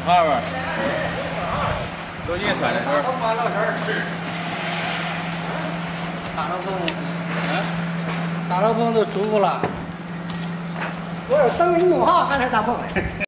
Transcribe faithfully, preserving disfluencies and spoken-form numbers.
二吧，都硬甩的时候。 发到这儿是。打到风， 嗯， 打到风都舒服了。我有灯一弄哈，还才打风。